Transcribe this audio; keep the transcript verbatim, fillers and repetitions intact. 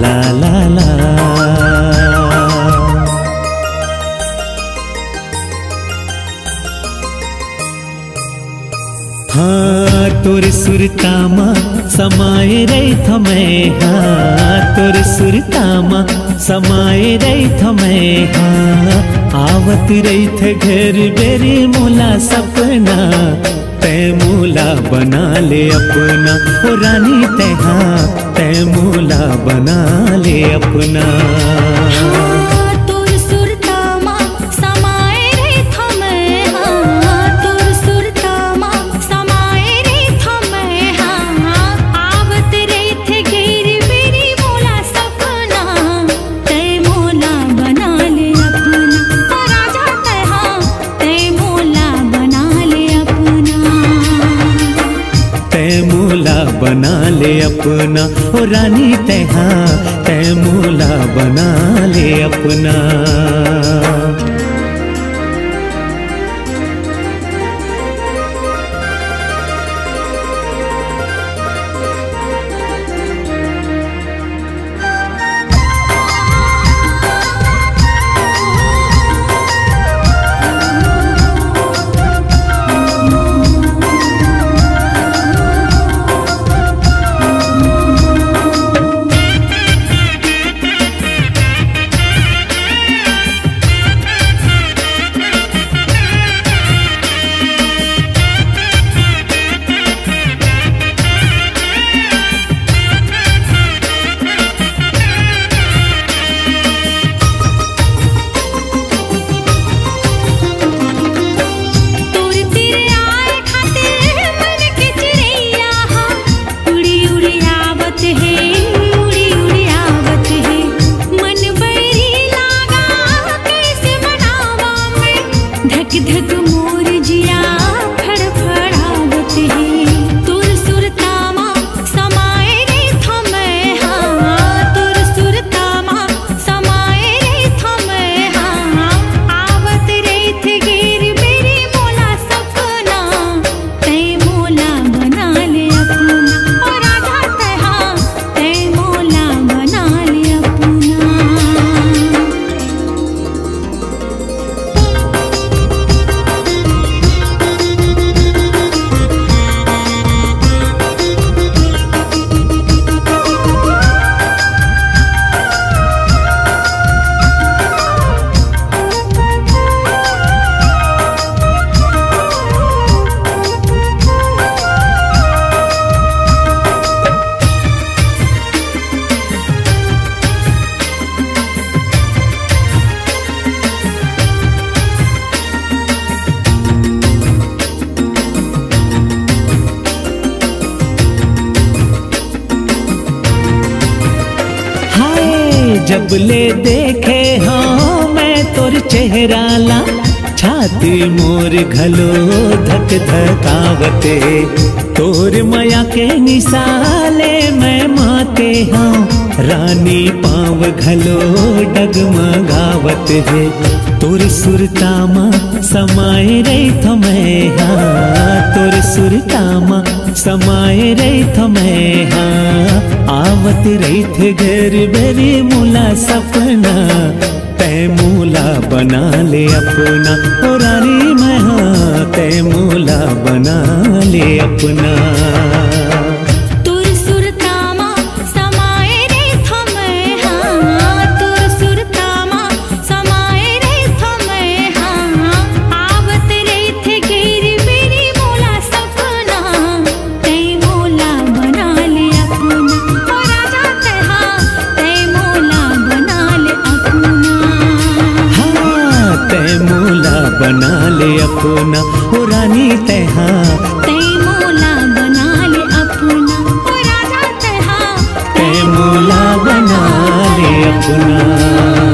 ला ला ला। हाँ तोर सुरतामा समाये रही थमें, हाँ तोर सुरतामा समाये रही थमें, हाँ आवत रही थे घर बेरी मोला सपना, तै मोला बना ले अपना ओ रानी तै, हाँ तै मोला बना ले अपना। बना ले अपना ओ रानी तै, हाँ तै मोला बना ले अपना। जब ले देखे हाँ मैं तोर चेहरा ला, छाती मोर घलो धक धकावते, तोर माया के निसाले मैं माते हाँ, रानी पाँव घलो डगमगावत है, तोर सुरतामा समाये रही थमें, हाँ तोर सुरतामा समाये रही थमें, हाँ आवत रही थे घर बेरी मोला सपना, तै मोला बना ले अपना ओ रानी मैं, हाँ तै मोला बना ले अपना। बना ले अपना ओ रानी तै, हाँ तै मोला बना ले अपना ओ राजा तै, हाँ तै मोला बना ले अपना।